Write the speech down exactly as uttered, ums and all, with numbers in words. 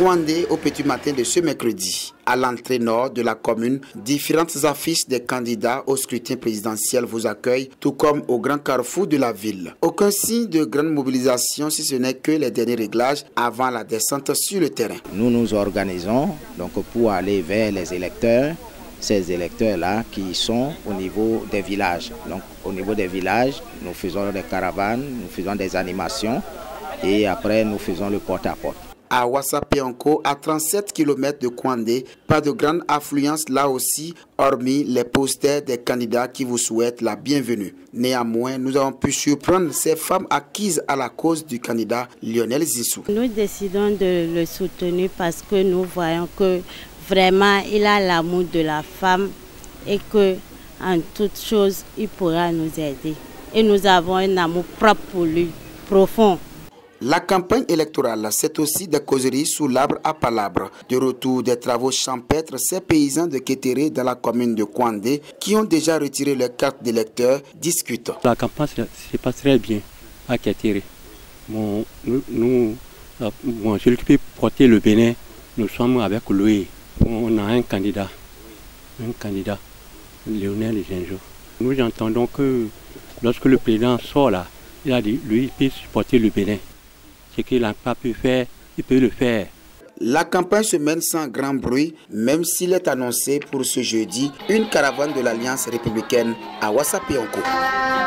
Kouandé au petit matin de ce mercredi. À l'entrée nord de la commune, différentes affiches des candidats au scrutin présidentiel vous accueillent, tout comme au grand carrefour de la ville. Aucun signe de grande mobilisation si ce n'est que les derniers réglages avant la descente sur le terrain. Nous nous organisons donc pour aller vers les électeurs, ces électeurs-là qui sont au niveau des villages. Donc au niveau des villages, nous faisons des caravanes, nous faisons des animations et après nous faisons le porte-à-porte. À Ouassapeonko, à trente-sept kilomètres de Kouandé, pas de grande affluence là aussi, hormis les posters des candidats qui vous souhaitent la bienvenue. Néanmoins, nous avons pu surprendre ces femmes acquises à la cause du candidat Lionel Zissou. Nous décidons de le soutenir parce que nous voyons que vraiment il a l'amour de la femme et que en toute chose il pourra nous aider. Et nous avons un amour propre pour lui, profond. La campagne électorale, c'est aussi des causeries sous l'arbre à palabres. De retour des travaux champêtres, ces paysans de Kétéré dans la commune de Kouandé, qui ont déjà retiré leur carte d'électeur, discutent. La campagne se passe très bien à Kétéré. Bon, nous, nous, bon, celui qui peut porter le Bénin, nous sommes avec lui. On a un candidat, un candidat, Lionel Zinjo. Nous entendons que lorsque le président sort là, il a dit lui, il peut supporter le Bénin. Ce qu'il n'a pas pu faire, il peut le faire. La campagne se mène sans grand bruit, même s'il est annoncé pour ce jeudi une caravane de l'Alliance républicaine à Ouassapeonko.